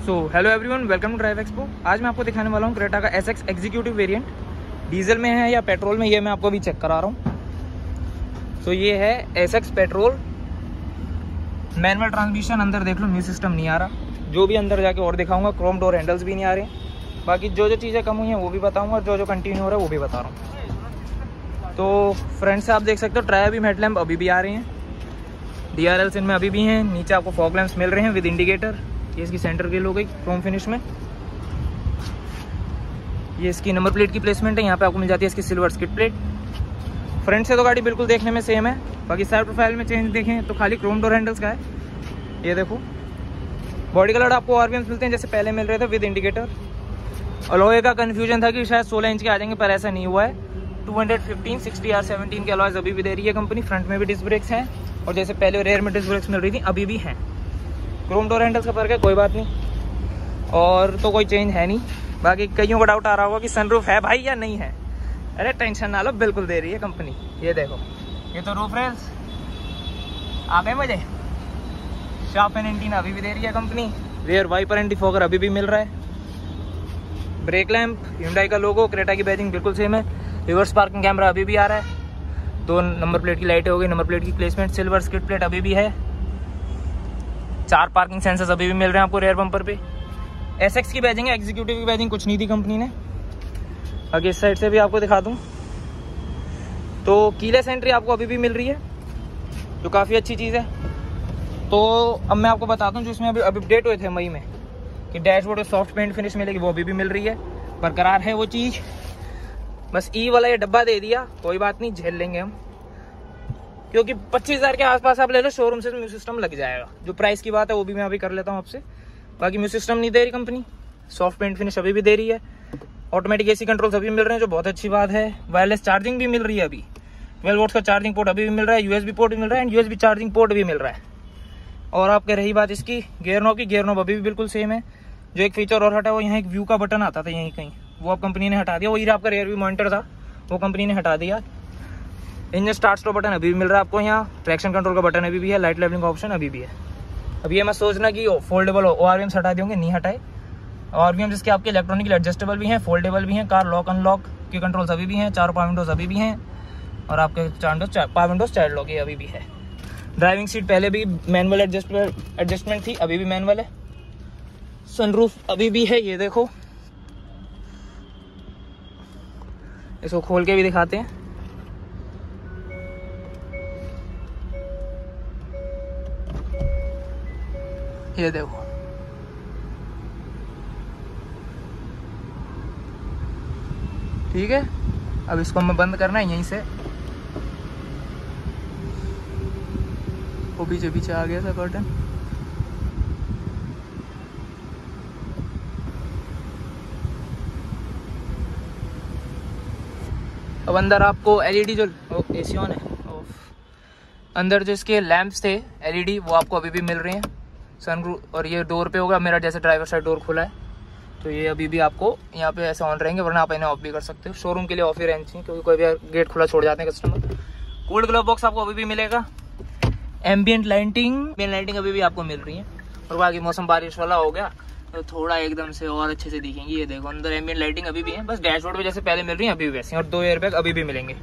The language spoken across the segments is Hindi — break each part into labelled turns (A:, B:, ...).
A: Hello everyone, welcome to drive expo. आज मैं आपको दिखाने वाला हूँ क्रेटा का एसएक्स एग्जीक्यूटिव वेरिएंट। डीजल में है या पेट्रोल में, ये मैं आपको अभी चेक करा रहा हूँ। ये है एसएक्स पेट्रोल, मैनुअल ट्रांसमिशन। अंदर देख लो, म्यूजिक सिस्टम नहीं आ रहा। जो भी अंदर जाके और दिखाऊंगा, क्रोम डोर हैंडल्स भी नहीं आ रहे। बाकी जो चीज़ें कम हुई हैं वो भी बताऊँगा, और जो कंटिन्यू हो रहा है वो भी बता रहा हूँ। तो फ्रंट से आप देख सकते हो, ट्राई बीम हेडलैम्प अभी भी आ रहे हैं। DRLs इनमें अभी भी हैं। नीचे आपको फॉग लैंप्स मिल रहे हैं विद इंडिकेटर। ये इसकी सेंटर ग्रिल हो गई क्रोम फिनिश में। ये इसकी नंबर प्लेट की प्लेसमेंट है। यहाँ पे आपको मिल जाती है इसकी सिल्वर स्किड प्लेट। फ्रंट से तो गाड़ी बिल्कुल देखने में सेम है, बाकी साइड प्रोफाइल में चेंज देखें तो खाली क्रोम डोर हैंडल्स का है। ये देखो, बॉडी कलर आपको RPMs मिलते हैं जैसे पहले मिल रहे थे विद इंडिकेटर। अलॉय का कन्फ्यूजन था कि शायद 16 इंच के आ जाएंगे, पर ऐसा नहीं हुआ है। 215 60 R17 के अलॉयज अभी भी दे रही है कंपनी। फ्रंट में भी डिस्क ब्रेक्स हैं, और जैसे पहले रेयर में डिस्क ब्रेक्स मिल रही थी अभी भी हैं। क्रोम डोर हैंडल्स का फर्क है, कोई बात नहीं, और तो कोई चेंज है नहीं। बाकी कईयों को डाउट आ रहा होगा कि सनरूफ है भाई या नहीं है। अरे टेंशन ना लो, बिल्कुल दे रही है कंपनी। ये देखो, ये तो रूफ रेल्स आ गए मुझे। शार्प एंड एंटीना अभी भी दे रही है company. Rear wiper and defogger अभी भी मिल रहा है। ब्रेक लैंप, Hyundai का लोगो, क्रेटा की बैजिंग बिल्कुल सेम है। रिवर्स पार्किंग कैमरा अभी भी आ रहा है। 2 नंबर प्लेट की लाइटें हो गई। नंबर प्लेट की प्लेसमेंट सिल्वर स्किड प्लेट अभी भी है। 4 पार्किंग सेंसर्स अभी भी मिल रहे हैं आपको रेयर बम्पर पे। एसएक्स की बैजिंग है, एग्जीक्यूटिव की बैजिंग कुछ नहीं थी कंपनी ने। आगे इस साइड से भी आपको दिखा दूं तो कीलेस एंट्री आपको अभी भी मिल रही है, जो काफ़ी अच्छी चीज़ है। तो अब मैं आपको बताता हूँ, जो इसमें अभी अपडेट हुए थे मई में कि डैशबोर्ड में सॉफ्ट पेंट फिनिश मिलेगी, वो अभी भी मिल रही है, बरकरार है वो चीज़। बस ई वाला ये डब्बा दे दिया, कोई बात नहीं, झेल लेंगे हम, क्योंकि 25,000 के आसपास आप ले लो शोरूम से, तो म्यूजिक सिस्टम लग जाएगा। जो प्राइस की बात है वो भी मैं अभी कर लेता हूँ आपसे। बाकी म्यूजिक सिस्टम नहीं दे रही कंपनी, सॉफ्ट पेंट फिनिश अभी भी दे रही है। ऑटोमेटिक AC कंट्रोल्स अभी मिल रहे हैं, जो बहुत अच्छी बात है। वायरलेस चार्जिंग भी मिल रही है अभी। 12 वोल्ट का चार्जिंग पोर्ट अभी भी मिल रहा है। USB पोर्ट भी मिल रहा है, एंड USB चार्जिंग पोर्ट भी मिल रहा है। और आपके रही बात इसकी गियर नॉब की, गियर नॉब अभी भी बिल्कुल सेम है। जो एक फीचर और हटा, वो यहाँ एक व्यू का बटन आता था यहीं कहीं, वो अब कंपनी ने हटा दिया। वो ये आपका रेयर व्यू मॉनिटर था, वो कंपनी ने हटा दिया। इंजन स्टार्ट स्टॉप बटन अभी भी मिल रहा है आपको यहाँ। ट्रैक्शन कंट्रोल का बटन अभी भी है। लाइट लेवलिंग का ऑप्शन अभी भी है। अब ये मत सोचना कि फोल्डेबल ORVMs हटा देंगे, नहीं हटाए। ORVMs जिसके आपके इलेक्ट्रॉनिकली एडजस्टेबल भी हैं, फोल्डेबल भी हैं। कार लॉक अनलॉक के कंट्रोल्स अभी भी हैं। 4 पावर विंडोज अभी भी हैं, और आपके पावर विंडोज चाइल्ड लॉक ये अभी भी है। ड्राइविंग सीट पहले भी मैनुअल एडजस्टमेंट थी, अभी भी मैनुअल है। सनरूफ अभी भी है, ये देखो, इसको खोल के भी दिखाते हैं। ये देखो, ठीक है। अब इसको हमें बंद करना है यहीं से। वो पीछे पीछे आ गया था कर्टन। अब अंदर आपको LED जो AC ऑन है, अंदर जो इसके लैंप्स थे LED, वो आपको अभी भी मिल रहे हैं। सनरूफ, और ये डोर पे होगा मेरा, जैसे ड्राइवर साइड डोर खुला है तो ये अभी भी आपको यहाँ पे ऐसे ऑन रहेंगे, वरना आप इन्हें ऑफ भी कर सकते हो। शोरूम के लिए ऑफ ही रहनी चाहिए, क्योंकि कोई भी गेट खुला छोड़ जाते हैं कस्टमर। कूल्ड ग्लव बॉक्स आपको अभी भी मिलेगा। एम्बियंट लाइटिंग अभी भी आपको मिल रही है। और बाकी मौसम बारिश वाला हो गया तो थोड़ा एकदम से और अच्छे से दिखेंगी। ये देखो, अंदर एम्बियंट लाइटिंग अभी भी है, बस डैशबोर्ड पे जैसे पहले मिल रही है अभी भी वैसे। और 2 एयरबैग अभी भी मिलेंगे,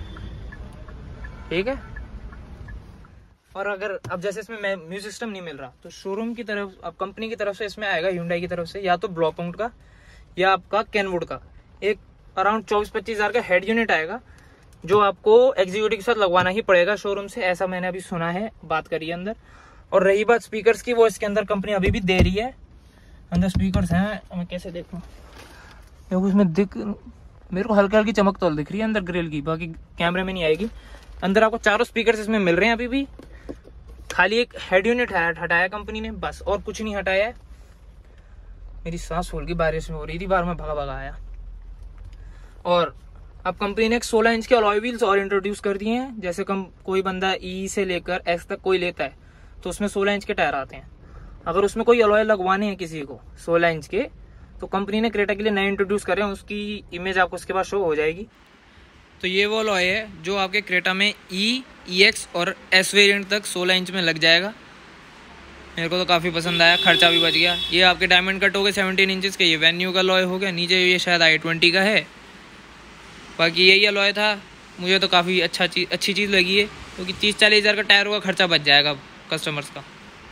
A: ठीक है। और अगर अब जैसे इसमें म्यूजिक सिस्टम नहीं मिल रहा, तो शोरूम की तरफ, अब कंपनी की तरफ से इसमें आएगा Hyundai की तरफ से, या तो ब्लॉक माउंट का या आपका कैनवुड का एक अराउंड 24-25 हज़ार का हेड यूनिट आएगा, जो आपको एग्जीक्यूटिव के साथ लगवाना ही पड़ेगा शोरूम से, ऐसा मैंने अभी सुना है, बात करी है अंदर। और रही बात स्पीकर्स की, वो इसके अंदर कंपनी अभी भी दे रही है। अंदर स्पीकर्स हैं, मैं कैसे देखूँ, देखो उसमें मेरे को हल्की हल्की चमक तो दिख रही है अंदर ग्रिल की, बाकी कैमरे में नहीं आएगी। अंदर आपको 4 स्पीकर्स इसमें मिल रहे हैं अभी भी। खाली एक हेड यूनिट हटाया कंपनी ने, बस, और कुछ नहीं हटाया है। मेरी सांस फूल गई, बारिश में हो रही थी, बाहर में भगा आया। और अब कंपनी ने एक 16 इंच के अलॉय व्हील्स और इंट्रोड्यूस कर दिए हैं। जैसे कोई बंदा E से लेकर S तक कोई लेता है तो उसमें 16 इंच के टायर आते हैं। अगर उसमें कोई अलॉय लगवाने हैं किसी को 16 इंच के, तो कंपनी ने क्रेटा के लिए नए इंट्रोड्यूस करे हैं। उसकी इमेज आपको उसके बाद शो हो जाएगी। तो ये वो अलॉय है जो आपके क्रेटा में E, EX और S वेरिएंट तक 16 इंच में लग जाएगा। मेरे को तो काफ़ी पसंद आया, खर्चा भी बच गया। ये आपके डायमंड कट हो गए 17 इंचज़ के, ये वेन्यू का अलॉय हो गया, नीचे ये शायद i20 का है। बाकी यही अलॉय था, मुझे तो काफ़ी अच्छी चीज़ लगी है, क्योंकि 30-40 हज़ार का टायरों का खर्चा बच जाएगा कस्टमर्स का।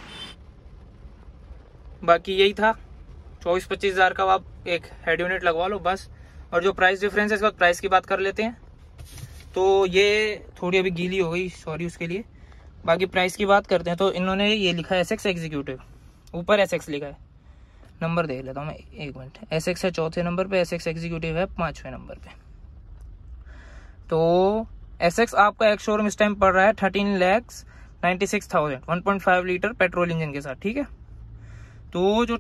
A: बाकी यही था, 24-25 हज़ार का आप एक हेड यूनिट लगवा लो बस। और जो प्राइस डिफरेंस है, इस वक्त प्राइस की बात कर लेते हैं। तो ये थोड़ी अभी गीली हो गई, सॉरी उसके लिए। बाकी प्राइस की बात करते हैं तो इन्होंने ये लिखा है SX एग्जीक्यूटिव, ऊपर SX लिखा है, नंबर देख लेता हूँ मैं 1 मिनट। SX है 4थे नंबर पे, SX एग्जीक्यूटिव है 5वें नंबर पे। तो SX आपका एक शोरूम इस टाइम पड़ रहा है 13,96,000, 1.5 लीटर पेट्रोल इंजन के साथ, ठीक है। तो जो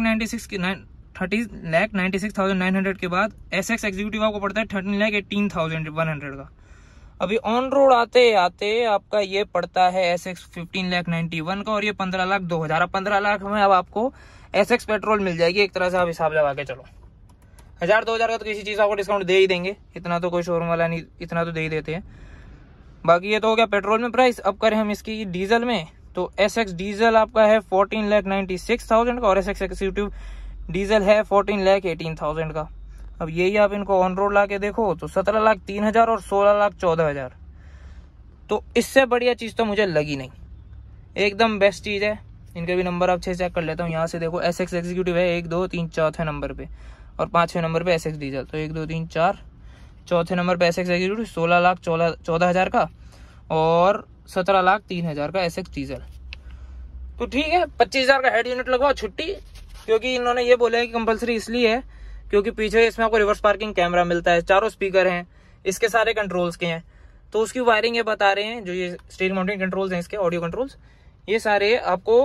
A: 13,96,900 के बाद SX एग्जीक्यूटिव आपको पड़ता है 13,18,100 का। अभी ऑन रोड आते आते आपका ये पड़ता है SX 15,91,000 का, और ये 15,02,000। अब 15 लाख में अब आपको SX पेट्रोल मिल जाएगी, एक तरह से आप हिसाब लगा के चलो। 1,000-2,000 का तो किसी चीज़ आपको डिस्काउंट दे ही देंगे, इतना तो कोई शोरूम वाला नहीं, इतना तो दे ही देते हैं। बाकी ये तो हो गया पेट्रोल में प्राइस। अब करें हम इसकी डीजल में, तो SX डीजल आपका है 14,96,000 का, और SX एग्जीक्यूटिव डीजल है 14,18,000 का। अब यही आप इनको ऑन रोड ला के देखो तो 17,03,000 और 16,14,000। तो इससे बढ़िया चीज़ तो मुझे लगी नहीं, एकदम बेस्ट चीज़ है। इनके भी नंबर आप 6 चेक कर लेता हूँ, यहाँ से देखो SX एग्जीक्यूटिव है 1, 2, 3, 4थे नंबर पे, और 5वें नंबर पे SX डीजल। तो 1, 2, 3, 4, 4थे नंबर पे SX एग्जीक्यूटिव 16,14,000 का, और 17,03,000 का SX डीजल। तो ठीक है, 25,000 का हेड यूनिट लगवाओ, छुट्टी। क्योंकि इन्होंने ये बोला है कि कंपलसरी इसलिए है क्योंकि पीछे इसमें आपको रिवर्स पार्किंग कैमरा मिलता है, 4 स्पीकर हैं, इसके सारे कंट्रोल्स के हैं। तो उसकी वायरिंग ये बता रहे हैं, जो ये स्टीयरिंग माउंटेड कंट्रोल्स हैं, इसके ऑडियो कंट्रोल्स, ये सारे आपको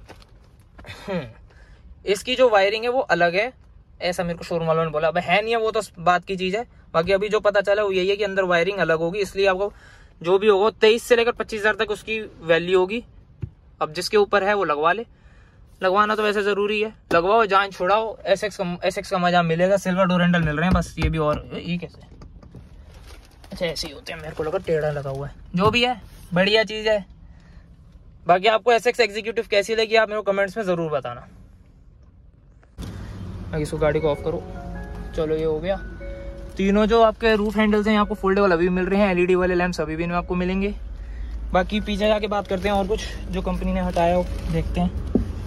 A: इसकी जो वायरिंग है वो अलग है, ऐसा मेरे को शोरूम वालों ने बोला। अब है नहीं है वो तो बात की चीज़ है, बाकी अभी जो पता चला वो यही है कि अंदर वायरिंग अलग होगी, इसलिए आपको जो भी होगा 23 से लेकर 25,000 तक उसकी वैल्यू होगी। अब जिसके ऊपर है वो लगवा ले, लगवाना तो वैसे जरूरी है, लगवाओ, जान छुड़ाओ, SX का मजा मिलेगा। सिल्वर डोर हैंडल मिल रहे हैं बस, ये भी। और ये कैसे, अच्छा ऐसे ही होते हैं, मेरे को लगा टेढ़ा लगा हुआ है। जो भी है बढ़िया चीज़ है। बाकी आपको SX एग्जीक्यूटिव कैसी लगी आप मेरे को कमेंट्स में ज़रूर बताना। बाकी इसको गाड़ी को ऑफ करो। चलो ये हो गया। तीनों जो आपके रूफ हैंडल्स हैं आपको फोल्डेबल अभी मिल रहे हैं, LED वाले लैंप्स अभी भी आपको मिलेंगे। बाकी पीछे जाके बात करते हैं और कुछ जो कंपनी ने हटाया हो, देखते हैं।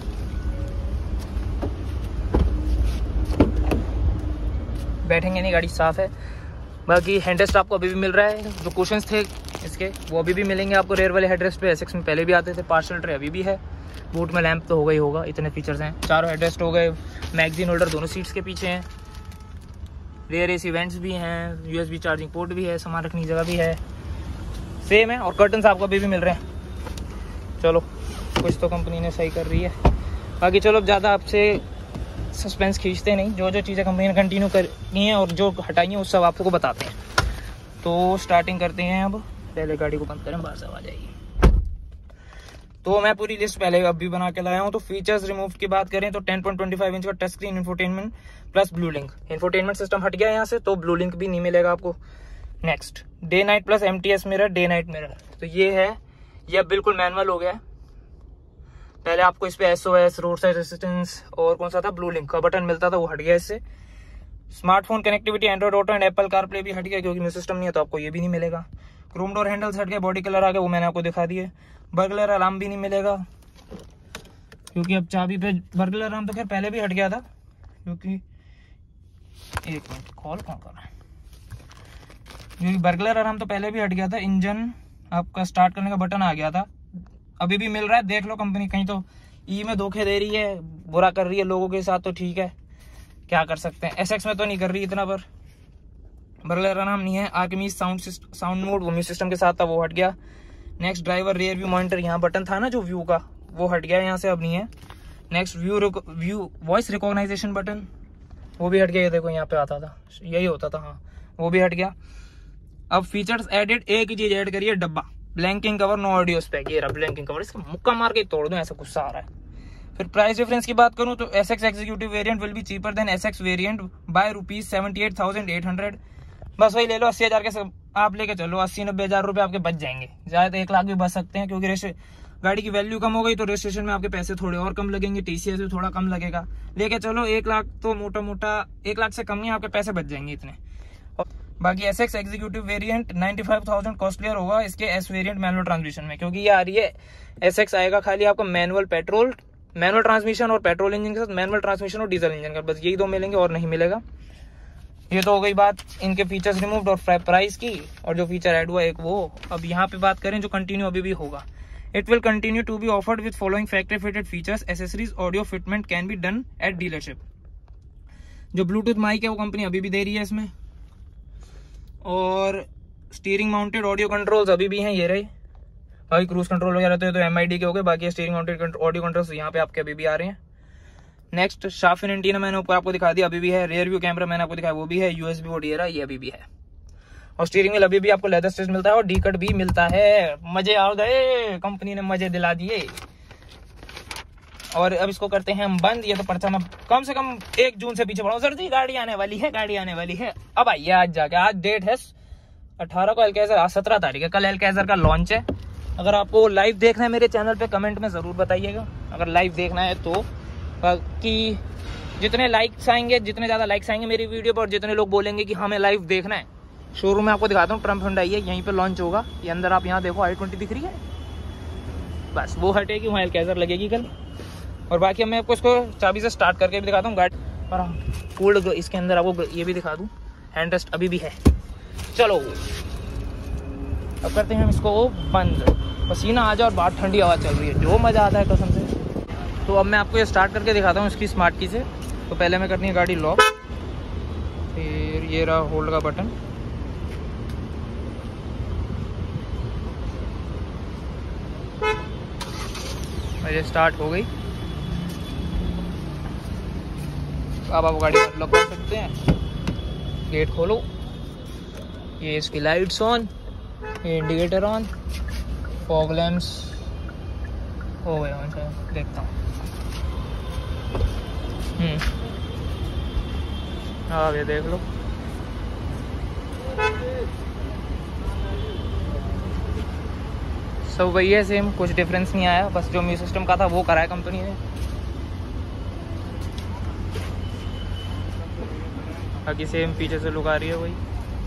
A: बैठेंगे नहीं, गाड़ी साफ है। बाकी हेडरेस्ट आपको अभी भी मिल रहा है, जो कुशन्स थे इसके वो अभी भी मिलेंगे आपको रेयर वाले हेडरेस्ट पे। SX में पहले भी आते थे। पार्सल ट्रे अभी भी है, बूट में लैंप तो होगा ही होगा, इतने फीचर्स हैं। चारों हेडरेस्ट हो गए, मैगजीन होल्डर दोनों सीट्स के पीछे हैं, रेयर AC वेंट्स भी हैं, USB चार्जिंग पोर्ट भी है, सामान रखने की जगह भी है, सेम है। और कर्टन्स आपको अभी भी मिल रहे हैं। चलो कुछ तो कंपनी ने सही कर रही है। बाकी चलो ज़्यादा आपसे सस्पेंस खींचते नहीं, जो जो चीज़ें कंपनी ने कंटिन्यू करनी है और जो हटाई हैं उस सब आपको बताते हैं। तो स्टार्टिंग करते हैं। अब पहले गाड़ी को बंद करें, बाहर से आवाज आएगी। तो मैं पूरी लिस्ट पहले अभी बना के लाया हूँ। तो फीचर्स रिमूव की बात करें तो 10.25 इंच का touch screen, infotainment plus Blue Link. Infotainment system हट गया यहाँ से, तो ब्लू लिंक भी नहीं मिलेगा आपको। Next day night plus MTS mirror, day night mirror. तो ये है, ये अब बिल्कुल मैनुअल हो गया है। पहले आपको इस पे SOS, रोड साइड असिस्टेंस और कौन सा था, ब्लू लिंक का बटन मिलता था, वो हट गया इससे। Smartphone connectivity, Android Auto and Apple CarPlay भी हट गया, क्योंकि म्यूजिक सिस्टम नहीं है तो आपको ये भी नहीं मिलेगा। क्रोम डोर हैंडल्स हट गए, बॉडी कलर आ गया, वो मैंने आपको दिखा दिए। बर्गलर अलार्म भी नहीं मिलेगा, क्योंकि अब चाबी पे बर्गलर अलार्म तो खैर पहले भी हट गया था, क्योंकि एक मिनट कॉल कौन कर रहा है, क्योंकि बर्गलर अलार्म तो पहले भी हट गया था। इंजन आपका स्टार्ट करने का बटन आ गया था, अभी भी मिल रहा है। देख लो कंपनी कहीं तो में धोखे दे रही है, बुरा कर रही है लोगों के साथ, तो ठीक है क्या कर सकते हैं। SX में तो नहीं कर रही इतना, पर बर्गलर अलार्म नहीं है। आर्किमीज साउंड मोड, वो म्यूजिक सिस्टम के साथ था, वो हट गया। Next driver rear view monitor, यहाँ बटन था ना जो व्यू का, वो हट गया यहाँ से, अब नहीं है। Next view voice recognition button, वो भी हट गया। ये देखो यहाँ पे आता था, यही होता था, हाँ वो भी हट गया। अब फीचर्स एडेड, एक ही चीज ऐड करिए, डब्बा, blanking cover, no audio spec. ये रहा ब्लैंकिंग कवर, इसका मुक्का मार के तोड़ दूं, ऐसा गुस्सा आ रहा है। फिर प्राइस डिफरेंस की बात करूं तो SX executive variant will be cheaper than SX variant by ₹78,800। बस वही ले लो, 80,000 के आप लेके चलो, 80-90 हज़ार रुपये आपके बच जाएंगे। ज़्यादा 1 लाख भी बच सकते हैं, क्योंकि गाड़ी की वैल्यू कम हो गई तो रजिस्ट्रेशन में आपके पैसे थोड़े और कम लगेंगे, टीसीएस में थोड़ा कम लगेगा, लेके चलो 1 लाख तो मोटा मोटा 1 लाख से कम ही आपके पैसे बच जाएंगे इतने। बाकी एसएक्स एग्जीक्यूटिव वेरिएंट 95,000 कॉस्टलियर होगा इसके एस वेरिएंट मैनुअल ट्रांसमिशन में, क्योंकि ये आ रही है एसएक्स आएगा खाली आपका मैनुअल ट्रांसमिशन और पेट्रोल इंजन के साथ मैनुअल ट्रांसमिशन और डीजल इंजन का, बस यही 2 मिलेंगे और नहीं मिलेगा। ये तो हो गई बात इनके फीचर्स रिमूव्ड और प्राइस की, और जो फीचर ऐड हुआ एक वो। अब यहाँ पे बात करें जो कंटिन्यू अभी भी होगा, it will continue to be offered with following factory fitted features, accessories, audio fitment can be done at dealership. जो ब्लूटूथ माइक है वो कंपनी अभी भी दे रही है इसमें, और स्टीयरिंग माउंटेड ऑडियो कंट्रोल्स अभी भी हैं, ये रहे। बाकी क्रूज कंट्रोल वगैरह तो एमआईडी के हो गए, बाकी स्टीयरिंग माउंटेड ऑडियो कंट्रोल्स यहाँ पे आपके अभी भी आ रहे हैं। नेक्स्ट शार्प फिन एंटीना मैंने ऊपर आपको दिखा दिया, अभी भी है। रियर व्यू कैमरा मैंने आपको दिखाया वो भी है। यूएसबी बोर्ड ये अभी भी है, और स्टीयरिंग व्हील अभी भी आपको लेदर स्टिच मिलता है और डी कट भी मिलता है। मजे आ गए, कंपनी ने मजे दिला दिए। और अब इसको करते हैं हम बंद। ये तो पर्चा में कम से कम 1 जून से पीछे पड़ा, सर जी गाड़ी आने वाली है। अब आइए आज जाके, आज डेट है 18 को एलकेजर, आज 17 तारीख है, कल एलकेजर का लॉन्च है। अगर आपको लाइव देखना है मेरे चैनल पे कमेंट में जरूर बताइएगा, अगर लाइव देखना है तो। बाकी जितने लाइक्स आएंगे, जितने ज्यादा लाइक्स आएंगे मेरी वीडियो पर, और जितने लोग बोलेंगे कि हमें लाइव देखना है, शोरूम में आपको दिखाता हूँ। ट्रम्प हुंडई है, यहीं पे लॉन्च होगा। ये अंदर आप यहाँ देखो i20 दिख रही है, बस वो हटेगी, वहाँ एलकेजर लगेगी कल। और बाकी मैं आपको इसको चाबी से स्टार्ट करके भी दिखाता हूँ गाड़ी, और कूल्ड इसके अंदर आपको ये भी दिखा दूँ, हैंड रेस्ट अभी भी है। चलो अब करते हैं हम इसको बंद। पसीना आ जाए और बाहर ठंडी हवा चल रही है, जो मज़ा आता है कसम से। तो अब मैं आपको ये स्टार्ट करके दिखाता हूँ इसकी स्मार्ट की से। तो पहले मैं करनी है गाड़ी लॉक, फिर ये रहा होल्ड का बटन, ये स्टार्ट हो गई। अब आप गाड़ी लॉक कर सकते हैं। गेट खोलो, ये इसकी लाइट्स ऑन, ये इंडिकेटर ऑन, फॉग लैंप्स हो गए ऑन, देखता हूँ। हाँ ये देख लो, सब वही है सेम, कुछ डिफरेंस नहीं आया, बस जो म्यूजिक सिस्टम का था वो करा है कंपनी ने। बाकी सेम पीछे से लुक आ रही है वही।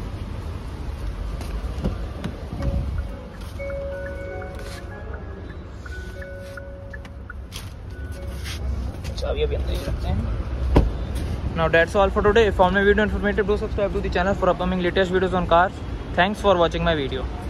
A: चाबी अभी अंदर ही रखते हैं। Now that's all for today. If you found my video informative, do subscribe to the channel for upcoming latest videos on cars. Thanks for watching my video.